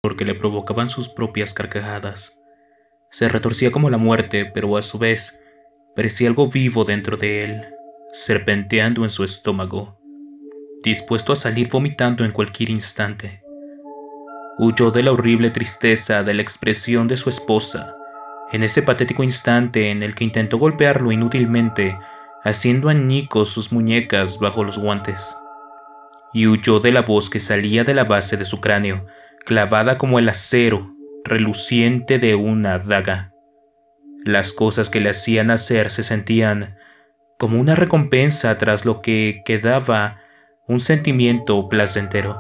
que le provocaban sus propias carcajadas. Se retorcía como la muerte, pero a su vez parecía algo vivo dentro de él, serpenteando en su estómago, dispuesto a salir vomitando en cualquier instante. Huyó de la horrible tristeza de la expresión de su esposa, en ese patético instante en el que intentó golpearlo inútilmente, haciendo añicos sus muñecas bajo los guantes. Y huyó de la voz que salía de la base de su cráneo, clavada como el acero, reluciente de una daga. Las cosas que le hacían hacer se sentían como una recompensa tras lo que quedaba un sentimiento placentero.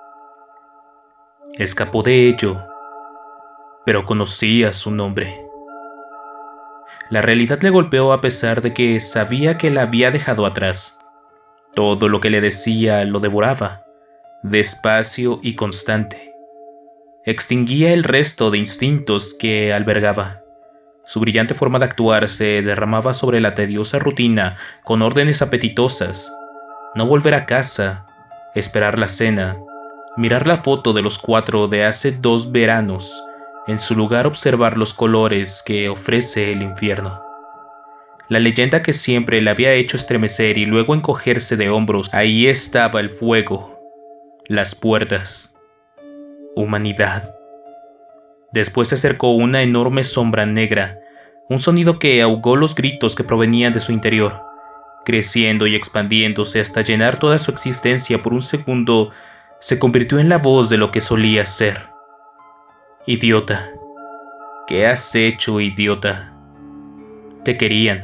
Escapó de ello, pero conocía su nombre. La realidad le golpeó a pesar de que sabía que la había dejado atrás. Todo lo que le decía lo devoraba, despacio y constante. Extinguía el resto de instintos que albergaba. Su brillante forma de actuar se derramaba sobre la tediosa rutina con órdenes apetitosas. No volver a casa, esperar la cena, mirar la foto de los 4 de hace 2 veranos, en su lugar observar los colores que ofrece el infierno. La leyenda que siempre le había hecho estremecer y luego encogerse de hombros, ahí estaba el fuego, las puertas, humanidad. Después se acercó una enorme sombra negra, un sonido que ahogó los gritos que provenían de su interior, creciendo y expandiéndose hasta llenar toda su existencia. Por un segundo se convirtió en la voz de lo que solía ser. Idiota. ¿Qué has hecho, idiota? Te querían.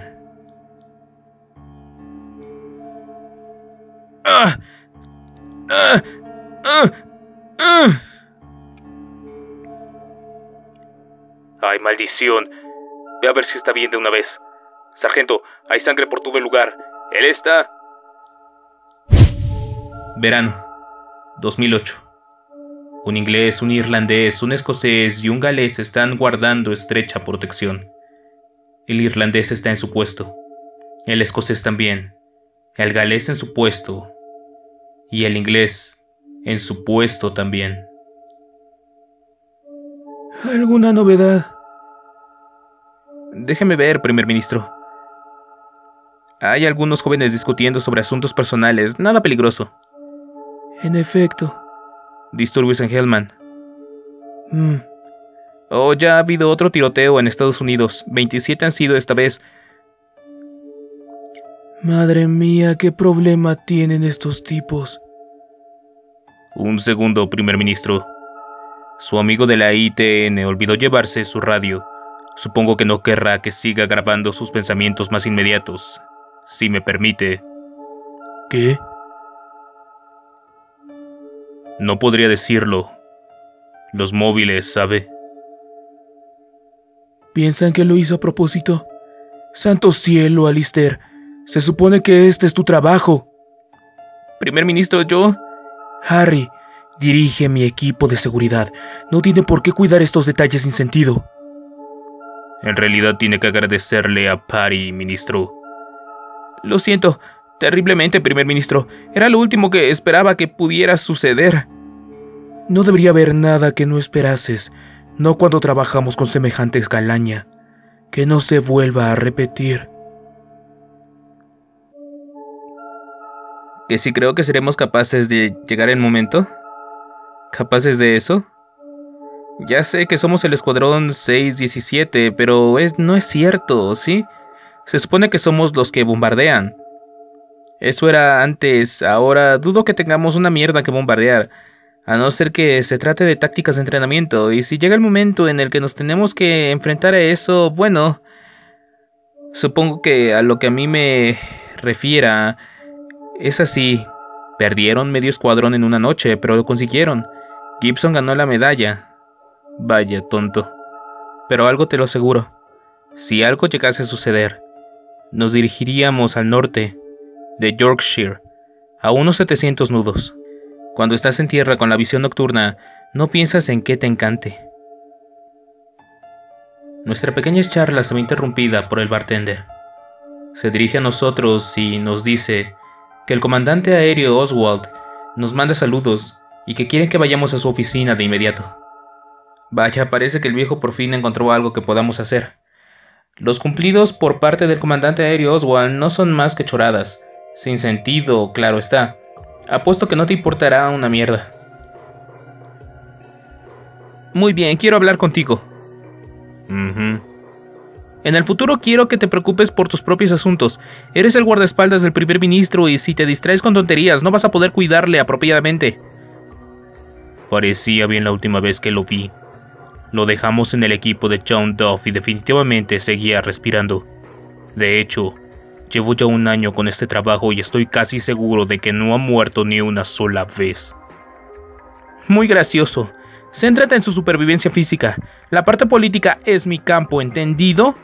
¡Ah! ¡Ah! ¡Ah! ¡Ah! ¡Ay, maldición! Ve a ver si está bien de una vez. Sargento, hay sangre por todo el lugar. Él está... Verano, 2008. Un inglés, un irlandés, un escocés y un galés están guardando estrecha protección. El irlandés está en su puesto. El escocés también. El galés en su puesto. Y el inglés en su puesto también. ¿Alguna novedad? Déjeme ver, primer ministro. Hay algunos jóvenes discutiendo sobre asuntos personales, nada peligroso. En efecto. Disturbios en Hellman. Oh, ya ha habido otro tiroteo en Estados Unidos. 27 han sido esta vez. Madre mía, ¿qué problema tienen estos tipos? Un segundo, primer ministro. Su amigo de la ITN olvidó llevarse su radio. Supongo que no querrá que siga grabando sus pensamientos más inmediatos. Si me permite. ¿Qué? No podría decirlo. Los móviles, ¿sabe? ¿Piensan que lo hizo a propósito? ¡Santo cielo, Alistair! Se supone que este es tu trabajo. Primer ministro, yo... Harry, dirige mi equipo de seguridad. No tiene por qué cuidar estos detalles sin sentido. En realidad tiene que agradecerle a Patty, ministro. Lo siento terriblemente, primer ministro. Era lo último que esperaba que pudiera suceder. No debería haber nada que no esperases, no cuando trabajamos con semejante escalaña. Que no se vuelva a repetir. ¿Que si creo que seremos capaces de llegar el momento? ¿Capaces de eso? Ya sé que somos el escuadrón 617, pero no es cierto, ¿sí? Se supone que somos los que bombardean. Eso era antes, ahora dudo que tengamos una mierda que bombardear, a no ser que se trate de tácticas de entrenamiento, y si llega el momento en el que nos tenemos que enfrentar a eso, bueno, supongo que a lo que a mí me refiera, es así. Perdieron medio escuadrón en una noche, pero lo consiguieron. Gibson ganó la medalla. Vaya tonto. Pero algo te lo aseguro. Si algo llegase a suceder, nos dirigiríamos al norte de Yorkshire, a unos 700 nudos. Cuando estás en tierra con la visión nocturna, no piensas en qué te encante. Nuestra pequeña charla se ve interrumpida por el bartender. Se dirige a nosotros y nos dice que el comandante aéreo Oswald nos manda saludos y que quiere que vayamos a su oficina de inmediato. Vaya, parece que el viejo por fin encontró algo que podamos hacer. Los cumplidos por parte del comandante aéreo Oswald no son más que choradas. Sin sentido, claro está. Apuesto que no te importará una mierda. Muy bien, quiero hablar contigo. En el futuro quiero que te preocupes por tus propios asuntos. Eres el guardaespaldas del primer ministro y si te distraes con tonterías no vas a poder cuidarle apropiadamente. Parecía bien la última vez que lo vi. Lo dejamos en el equipo de John Duff y definitivamente seguía respirando. De hecho, llevo ya 1 año con este trabajo y estoy casi seguro de que no ha muerto ni una sola vez. Muy gracioso. Céntrate en su supervivencia física. La parte política es mi campo, ¿entendido?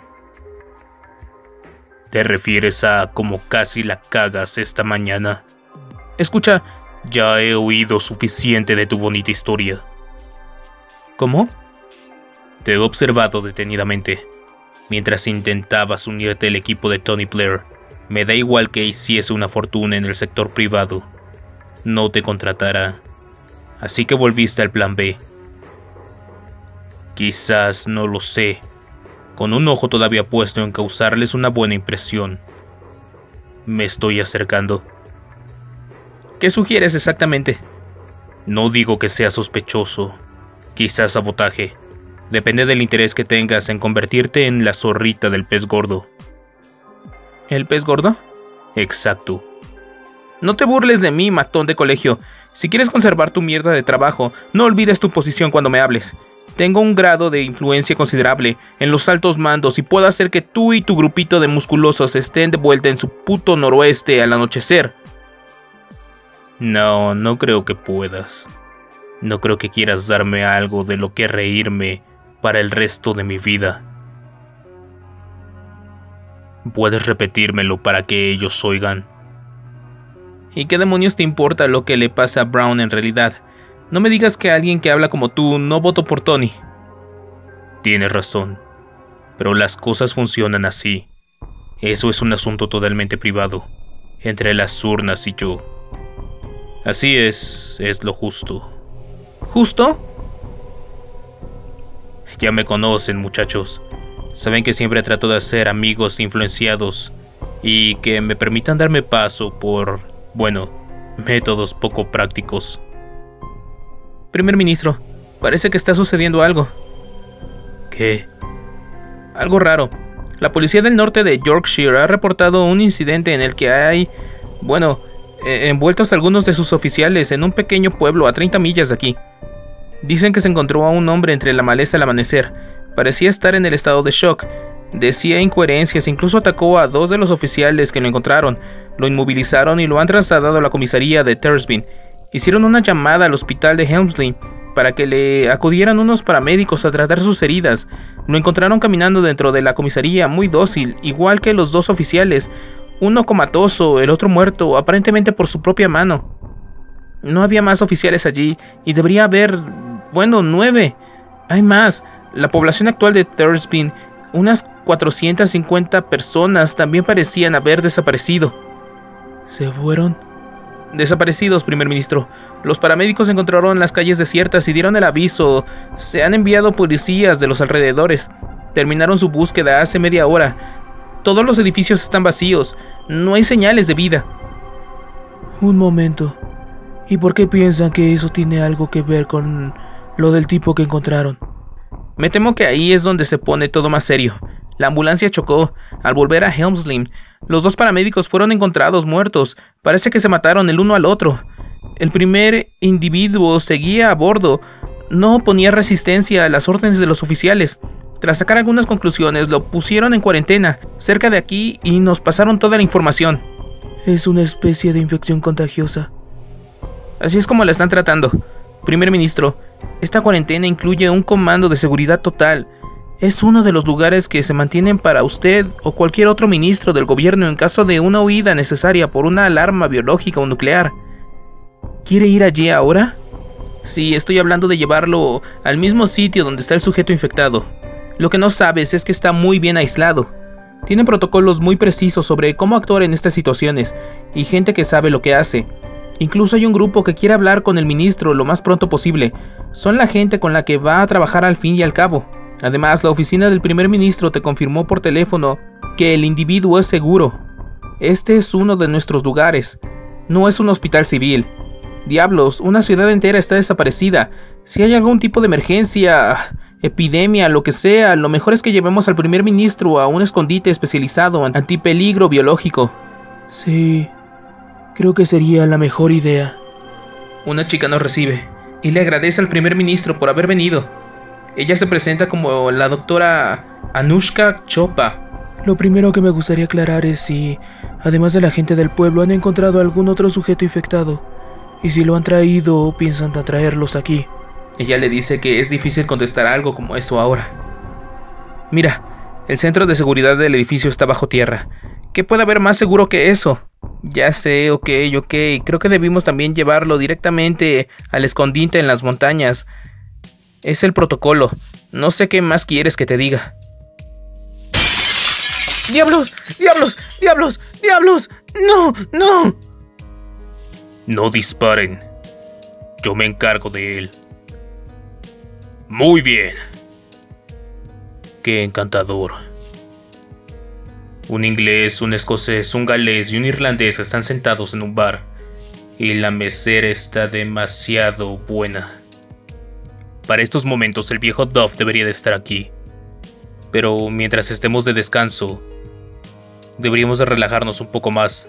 ¿Te refieres a cómo casi la cagas esta mañana? Escucha, ya he oído suficiente de tu bonita historia. ¿Cómo? Te he observado detenidamente. Mientras intentabas unirte al equipo de Tony Blair, me da igual que hiciese una fortuna en el sector privado. No te contratará. Así que volviste al plan B. Quizás, no lo sé, con un ojo todavía puesto en causarles una buena impresión. Me estoy acercando. ¿Qué sugieres exactamente? No digo que sea sospechoso. Quizás sabotaje. Depende del interés que tengas en convertirte en la zorrita del pez gordo. ¿El pez gordo? Exacto. No te burles de mí, matón de colegio. Si quieres conservar tu mierda de trabajo, no olvides tu posición cuando me hables. Tengo un grado de influencia considerable en los altos mandos y puedo hacer que tú y tu grupito de musculosos estén de vuelta en su puto noroeste al anochecer. No, no creo que puedas. No creo que quieras darme algo de lo que reírme para el resto de mi vida. Puedes repetírmelo para que ellos oigan. ¿Y qué demonios te importa lo que le pasa a Brown en realidad? No me digas que alguien que habla como tú no votó por Tony. Tienes razón, pero las cosas funcionan así. Eso es un asunto totalmente privado, entre las urnas y yo. Así es lo justo. ¿Justo? Ya me conocen, muchachos. Saben que siempre trato de hacer amigos influenciados y que me permitan darme paso por, bueno, métodos poco prácticos. Primer ministro, parece que está sucediendo algo. ¿Qué? Algo raro. La policía del norte de Yorkshire ha reportado un incidente en el que hay, envueltos algunos de sus oficiales en un pequeño pueblo a 30 millas de aquí. Dicen que se encontró a un hombre entre la maleza al amanecer. Parecía estar en el estado de shock. Decía incoherencias, incluso atacó a 2 de los oficiales que lo encontraron. Lo inmovilizaron y lo han trasladado a la comisaría de Tersbin. Hicieron una llamada al hospital de Helmsley para que le acudieran unos paramédicos a tratar sus heridas. Lo encontraron caminando dentro de la comisaría, muy dócil, igual que los 2 oficiales. Uno comatoso, el otro muerto, aparentemente por su propia mano. No había más oficiales allí, y debería haber, 9. Hay más. La población actual de Tersbin, unas 450 personas, también parecían haber desaparecido. ¿Se fueron? Desaparecidos, primer ministro. Los paramédicos encontraron las calles desiertas y dieron el aviso. Se han enviado policías de los alrededores. Terminaron su búsqueda hace media hora. Todos los edificios están vacíos. No hay señales de vida. Un momento. ¿Y por qué piensan que eso tiene algo que ver con lo del tipo que encontraron? Me temo que ahí es donde se pone todo más serio. La ambulancia chocó. Al volver a Helmsley, los 2 paramédicos fueron encontrados muertos. Parece que se mataron el uno al otro. El primer individuo seguía a bordo. No oponía resistencia a las órdenes de los oficiales. Tras sacar algunas conclusiones, lo pusieron en cuarentena, cerca de aquí, y nos pasaron toda la información. Es una especie de infección contagiosa. Así es como la están tratando. Primer ministro, esta cuarentena incluye un comando de seguridad total. Es uno de los lugares que se mantienen para usted o cualquier otro ministro del gobierno en caso de una huida necesaria por una alarma biológica o nuclear. ¿Quiere ir allí ahora? Sí, estoy hablando de llevarlo al mismo sitio donde está el sujeto infectado. Lo que no sabes es que está muy bien aislado. Tienen protocolos muy precisos sobre cómo actuar en estas situaciones y gente que sabe lo que hace. Incluso hay un grupo que quiere hablar con el ministro lo más pronto posible. Son la gente con la que va a trabajar al fin y al cabo. Además, la oficina del primer ministro te confirmó por teléfono que el individuo es seguro. Este es uno de nuestros lugares. No es un hospital civil. Diablos, una ciudad entera está desaparecida. Si hay algún tipo de emergencia, epidemia, lo que sea, lo mejor es que llevemos al primer ministro a un escondite especializado en antipeligro biológico. Sí, creo que sería la mejor idea. Una chica nos recibe y le agradece al primer ministro por haber venido. Ella se presenta como la doctora Anushka Chopra. Lo primero que me gustaría aclarar es si, además de la gente del pueblo, han encontrado algún otro sujeto infectado. Y si lo han traído o piensan traerlos aquí. Ella le dice que es difícil contestar algo como eso ahora. Mira, el centro de seguridad del edificio está bajo tierra. ¿Qué puede haber más seguro que eso? Ya sé, ok. Creo que debimos también llevarlo directamente al escondite en las montañas. Es el protocolo. No sé qué más quieres que te diga. ¡Diablos! ¡Diablos! ¡Diablos! ¡Diablos! ¡No! ¡No! No disparen. Yo me encargo de él. Muy bien. Qué encantador. Un inglés, un escocés, un galés y un irlandés están sentados en un bar. Y la mesera está demasiado buena. Para estos momentos el viejo Duff debería de estar aquí. Pero mientras estemos de descanso, deberíamos de relajarnos un poco más.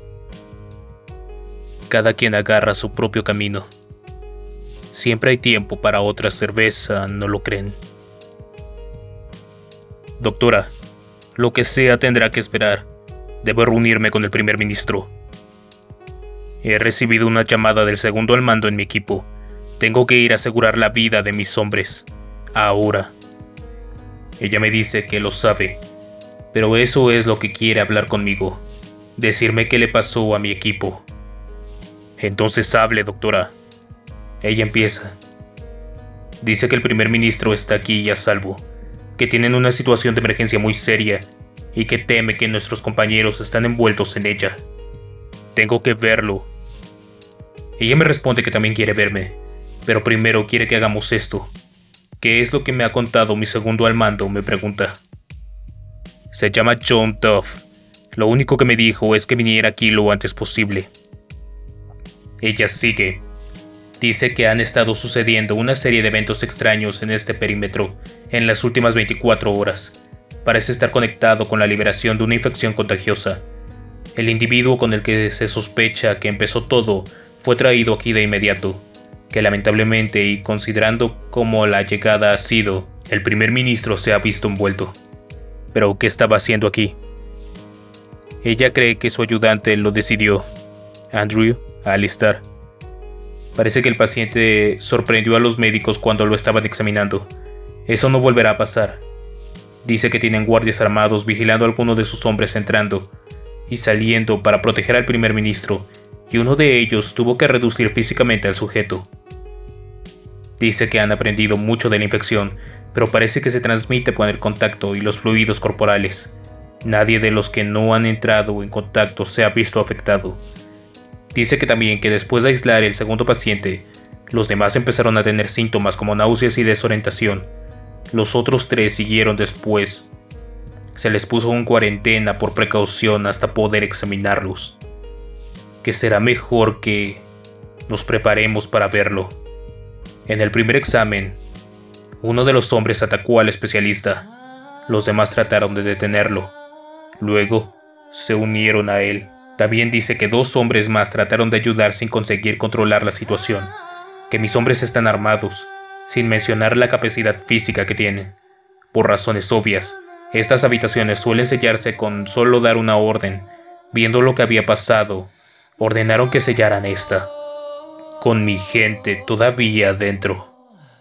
Cada quien agarra su propio camino. Siempre hay tiempo para otra cerveza, ¿no lo creen? Doctora, lo que sea tendrá que esperar. Debo reunirme con el primer ministro. He recibido una llamada del segundo al mando en mi equipo. Tengo que ir a asegurar la vida de mis hombres. Ahora. Ella me dice que lo sabe, pero eso es lo que quiere hablar conmigo. Decirme qué le pasó a mi equipo. Entonces hable, doctora. Ella empieza. Dice que el primer ministro está aquí y a salvo, que tienen una situación de emergencia muy seria y que teme que nuestros compañeros están envueltos en ella. Tengo que verlo. Ella me responde que también quiere verme, pero primero quiere que hagamos esto. ¿Qué es lo que me ha contado mi segundo al mando?, me pregunta. Se llama John Duff. Lo único que me dijo es que viniera aquí lo antes posible. Ella sigue. Dice que han estado sucediendo una serie de eventos extraños en este perímetro en las últimas 24 horas. Parece estar conectado con la liberación de una infección contagiosa. El individuo con el que se sospecha que empezó todo fue traído aquí de inmediato, que lamentablemente, y considerando cómo la llegada ha sido, el primer ministro se ha visto envuelto. ¿Pero qué estaba haciendo aquí? Ella cree que su ayudante lo decidió, Andrew Alistair. Parece que el paciente sorprendió a los médicos cuando lo estaban examinando. Eso no volverá a pasar. Dice que tienen guardias armados vigilando a alguno de sus hombres entrando y saliendo para proteger al primer ministro, y uno de ellos tuvo que reducir físicamente al sujeto. Dice que han aprendido mucho de la infección, pero parece que se transmite por el contacto y los fluidos corporales. Nadie de los que no han entrado en contacto se ha visto afectado. Dice que también que después de aislar el segundo paciente, los demás empezaron a tener síntomas como náuseas y desorientación. Los otros 3 siguieron después. Se les puso en cuarentena por precaución hasta poder examinarlos. Que será mejor que nos preparemos para verlo. En el primer examen, uno de los hombres atacó al especialista. Los demás trataron de detenerlo. Luego, se unieron a él. También dice que 2 hombres más trataron de ayudar sin conseguir controlar la situación. Que mis hombres están armados, sin mencionar la capacidad física que tienen. Por razones obvias, estas habitaciones suelen sellarse con solo dar una orden. Viendo lo que había pasado, ordenaron que sellaran esta, con mi gente todavía dentro.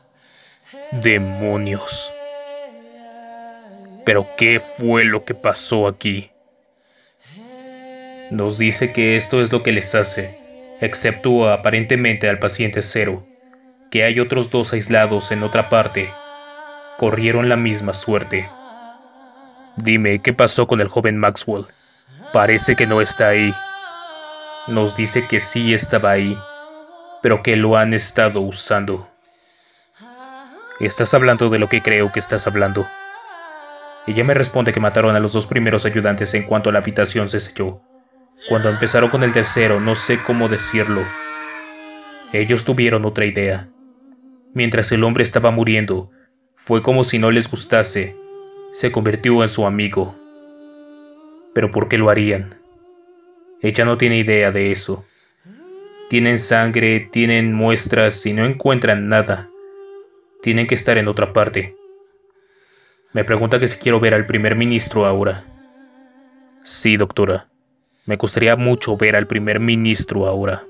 ¡Demonios! ¿Pero qué fue lo que pasó aquí? Nos dice que esto es lo que les hace, excepto aparentemente al paciente 0, que hay otros 2 aislados en otra parte. Corrieron la misma suerte. Dime, ¿qué pasó con el joven Maxwell? Parece que no está ahí. Nos dice que sí estaba ahí, pero que lo han estado usando. ¿Estás hablando de lo que creo que estás hablando? Ella me responde que mataron a los 2 primeros ayudantes en cuanto la habitación se selló. Cuando empezaron con el tercero, no sé cómo decirlo. Ellos tuvieron otra idea. Mientras el hombre estaba muriendo, fue como si no les gustase. Se convirtió en su amigo. ¿Pero por qué lo harían? Ella no tiene idea de eso. Tienen sangre, tienen muestras y no encuentran nada. Tienen que estar en otra parte. Me pregunta que si quiero ver al primer ministro ahora. Sí, doctora. Me gustaría mucho ver al primer ministro ahora.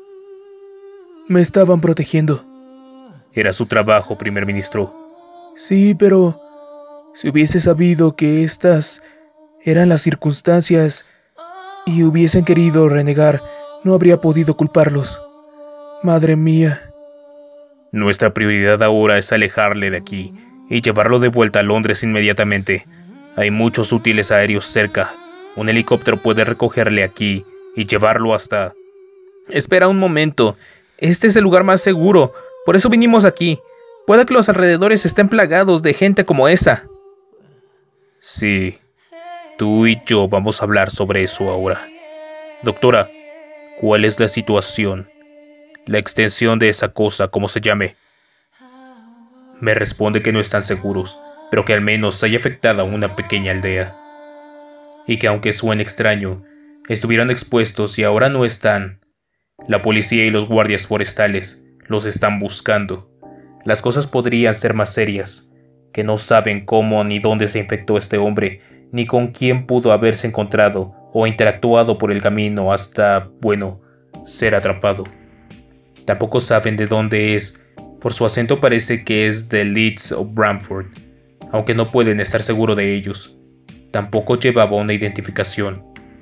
Me estaban protegiendo. Era su trabajo, primer ministro. Sí, pero si hubiese sabido que estas eran las circunstancias y hubiesen querido renegar, no habría podido culparlos. Madre mía. Nuestra prioridad ahora es alejarle de aquí y llevarlo de vuelta a Londres inmediatamente. Hay muchos útiles aéreos cerca. Un helicóptero puede recogerle aquí y llevarlo hasta... Espera un momento. Este es el lugar más seguro. Por eso vinimos aquí. Puede que los alrededores estén plagados de gente como esa. Sí. Tú y yo vamos a hablar sobre eso ahora. Doctora, ¿cuál es la situación? La extensión de esa cosa, como se llame. Me responde que no están seguros, pero que al menos haya afectado a una pequeña aldea. Y que aunque suene extraño, estuvieron expuestos y ahora no están. La policía y los guardias forestales los están buscando. Las cosas podrían ser más serias, que no saben cómo ni dónde se infectó este hombre, ni con quién pudo haberse encontrado o interactuado por el camino hasta, bueno, ser atrapado. Tampoco saben de dónde es, por su acento parece que es de Leeds o Bramford, aunque no pueden estar seguros de ellos. Tampoco llevaba una identificación.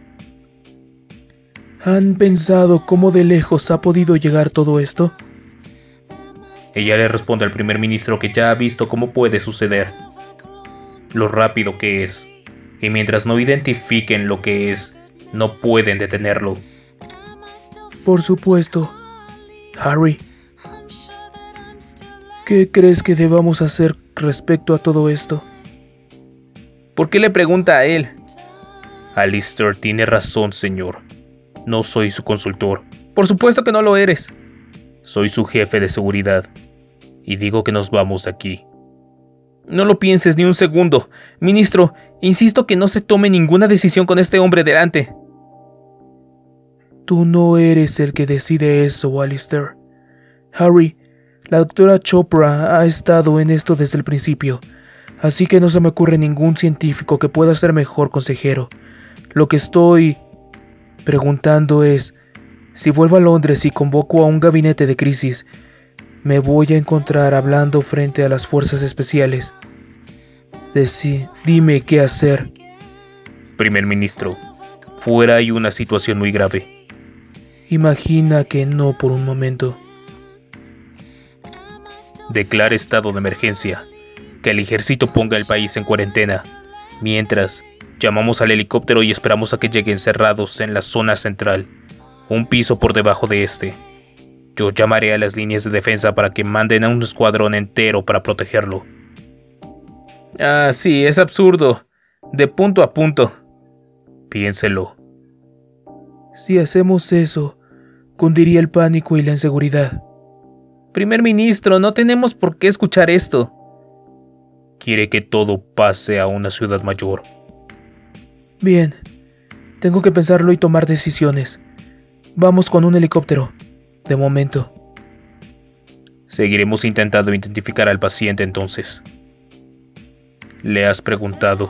¿Han pensado cómo de lejos ha podido llegar todo esto? Ella le responde al primer ministro que ya ha visto cómo puede suceder, lo rápido que es, y mientras no identifiquen lo que es, no pueden detenerlo. Por supuesto. Harry, ¿qué crees que debamos hacer respecto a todo esto? ¿Por qué le pregunta a él? Alistair tiene razón, señor. No soy su consultor. Por supuesto que no lo eres. Soy su jefe de seguridad. Y digo que nos vamos de aquí. No lo pienses ni un segundo. Ministro, insisto que no se tome ninguna decisión con este hombre delante. Tú no eres el que decide eso, Alistair. Harry, la doctora Chopra ha estado en esto desde el principio, así que no se me ocurre ningún científico que pueda ser mejor consejero. Lo que estoy preguntando es, si vuelvo a Londres y convoco a un gabinete de crisis, me voy a encontrar hablando frente a las fuerzas especiales. Dime qué hacer. Primer ministro, fuera hay una situación muy grave. Imagina que no por un momento. Declara estado de emergencia. Que el ejército ponga el país en cuarentena. Mientras, llamamos al helicóptero y esperamos a que lleguen encerrados en la zona central, un piso por debajo de este. Yo llamaré a las líneas de defensa para que manden a un escuadrón entero para protegerlo. Ah, sí, es absurdo. De punto a punto. Piénselo. Si hacemos eso, cundiría el pánico y la inseguridad. Primer ministro, no tenemos por qué escuchar esto. Quiere que todo pase a una ciudad mayor. Bien, tengo que pensarlo y tomar decisiones. Vamos con un helicóptero, de momento. Seguiremos intentando identificar al paciente entonces. ¿Le has preguntado?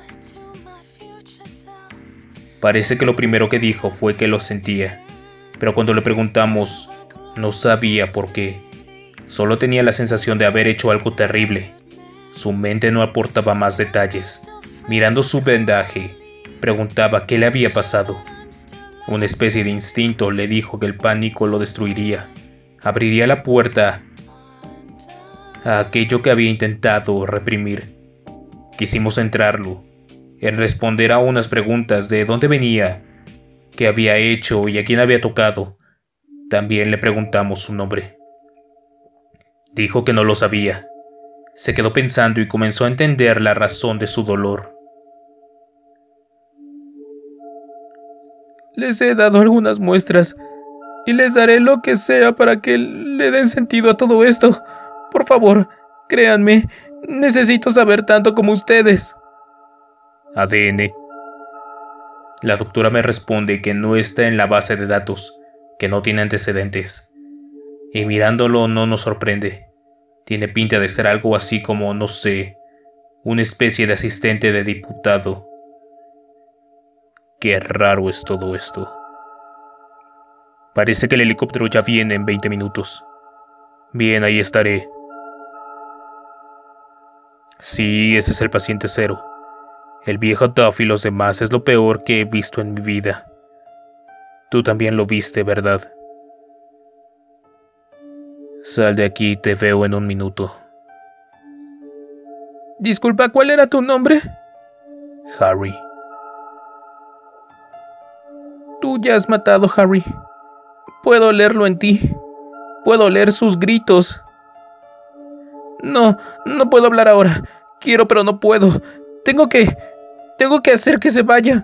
Parece que lo primero que dijo fue que lo sentía, pero cuando le preguntamos, no sabía por qué. Solo tenía la sensación de haber hecho algo terrible. Su mente no aportaba más detalles. Mirando su vendaje, preguntaba qué le había pasado. Una especie de instinto le dijo que el pánico lo destruiría. Abriría la puerta a aquello que había intentado reprimir. Quisimos centrarlo en responder a unas preguntas de dónde venía, qué había hecho y a quién había tocado. También le preguntamos su nombre. Dijo que no lo sabía. Se quedó pensando y comenzó a entender la razón de su dolor. Les he dado algunas muestras y les daré lo que sea para que le den sentido a todo esto. Por favor, créanme, necesito saber tanto como ustedes. ADN. La doctora me responde que no está en la base de datos, que no tiene antecedentes. Y mirándolo no nos sorprende. Tiene pinta de ser algo así como, no sé, una especie de asistente de diputado. Qué raro es todo esto. Parece que el helicóptero ya viene en 20 minutos. Bien, ahí estaré. Sí, ese es el paciente cero. El viejo Duff y los demás es lo peor que he visto en mi vida. Tú también lo viste, ¿verdad? Sal de aquí, te veo en un minuto. Disculpa, ¿cuál era tu nombre? Harry. Tú ya has matado a Harry. Puedo olerlo en ti. Puedo oler sus gritos. No puedo hablar ahora. Quiero, pero no puedo. Tengo que hacer que se vaya.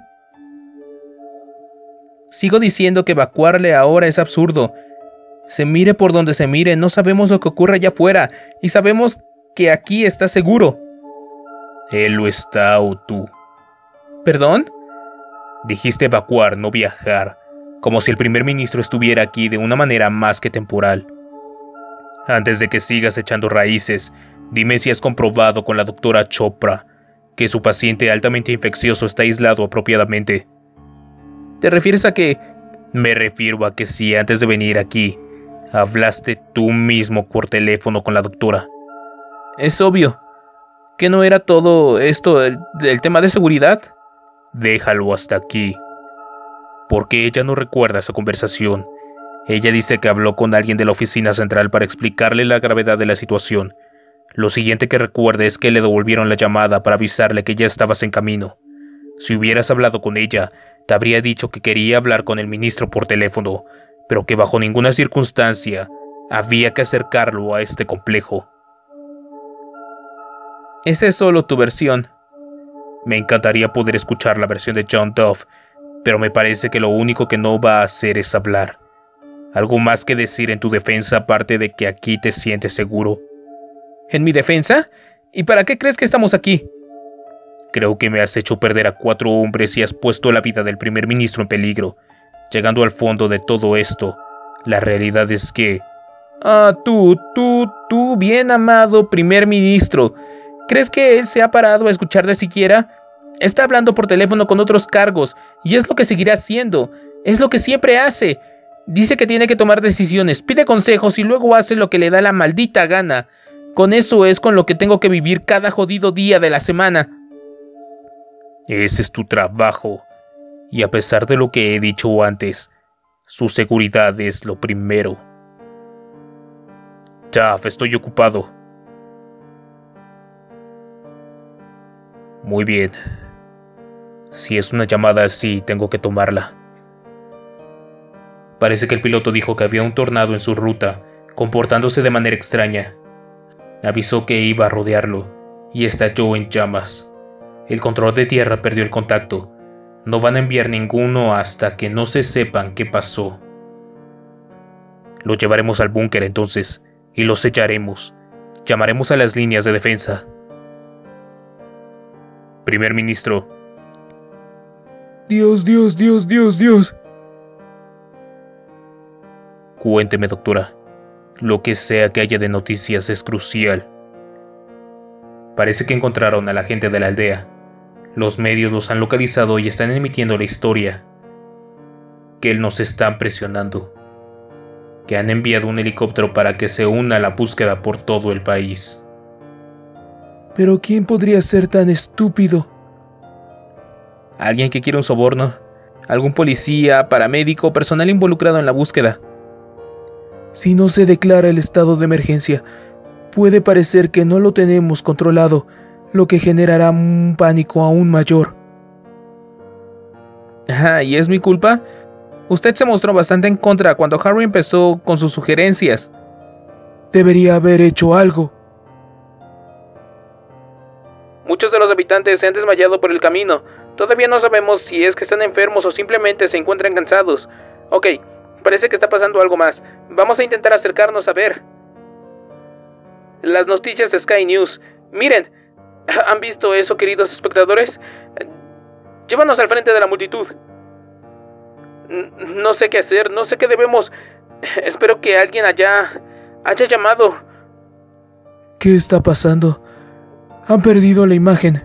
Sigo diciendo que evacuarle ahora es absurdo. Se mire por donde se mire, no sabemos lo que ocurre allá afuera, y sabemos que aquí está seguro. Él lo está o tú. ¿Perdón? Dijiste evacuar, no viajar, como si el primer ministro estuviera aquí de una manera más que temporal. Antes de que sigas echando raíces, dime si has comprobado con la doctora Chopra que su paciente altamente infeccioso está aislado apropiadamente. ¿Te refieres a que...? Me refiero a que si antes de venir aquí, hablaste tú mismo por teléfono con la doctora. Es obvio. ¿Que no era todo esto el tema de seguridad? Déjalo hasta aquí. Porque ella no recuerda esa conversación. Ella dice que habló con alguien de la oficina central para explicarle la gravedad de la situación. Lo siguiente que recuerda es que le devolvieron la llamada para avisarle que ya estabas en camino. Si hubieras hablado con ella, te habría dicho que quería hablar con el ministro por teléfono, pero que bajo ninguna circunstancia había que acercarlo a este complejo. Esa es solo tu versión. Me encantaría poder escuchar la versión de John Duff, pero me parece que lo único que no va a hacer es hablar. ¿Algo más que decir en tu defensa aparte de que aquí te sientes seguro? ¿En mi defensa? ¿Y para qué crees que estamos aquí? Creo que me has hecho perder a 4 hombres y has puesto la vida del primer ministro en peligro. Llegando al fondo de todo esto, la realidad es que... Tú, bien amado primer ministro. ¿Crees que él se ha parado a escucharte siquiera? Está hablando por teléfono con otros cargos, y es lo que seguirá haciendo. Es lo que siempre hace. Dice que tiene que tomar decisiones, pide consejos y luego hace lo que le da la maldita gana. Con eso es con lo que tengo que vivir cada jodido día de la semana. Ese es tu trabajo. Y a pesar de lo que he dicho antes, su seguridad es lo primero. Duff, estoy ocupado. Muy bien. Si es una llamada así, tengo que tomarla. Parece que el piloto dijo que había un tornado en su ruta, comportándose de manera extraña. Avisó que iba a rodearlo, y estalló en llamas. El control de tierra perdió el contacto. No van a enviar ninguno hasta que no se sepan qué pasó. Lo llevaremos al búnker entonces, y lo sellaremos. Llamaremos a las líneas de defensa. Primer ministro. Dios. Cuénteme, doctora. Lo que sea que haya de noticias es crucial. Parece que encontraron a la gente de la aldea. Los medios los han localizado y están emitiendo la historia. Que nos están presionando. Que han enviado un helicóptero para que se una a la búsqueda por todo el país. ¿Pero quién podría ser tan estúpido? Alguien que quiere un soborno. Algún policía, paramédico, personal involucrado en la búsqueda. Si no se declara el estado de emergencia, puede parecer que no lo tenemos controlado, lo que generará un pánico aún mayor. ¿Y es mi culpa? Usted se mostró bastante en contra cuando Harry empezó con sus sugerencias. Debería haber hecho algo. Muchos de los habitantes se han desmayado por el camino. Todavía no sabemos si es que están enfermos o simplemente se encuentran cansados. Ok, parece que está pasando algo más. Vamos a intentar acercarnos a ver. Las noticias de Sky News. Miren, ¿han visto eso, queridos espectadores? Llévanos al frente de la multitud. No sé qué hacer, no sé qué debemos. Espero que alguien haya llamado. ¿Qué está pasando? Han perdido la imagen.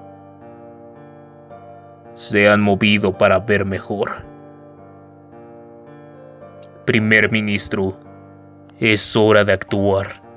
Se han movido para ver mejor. Primer ministro, es hora de actuar.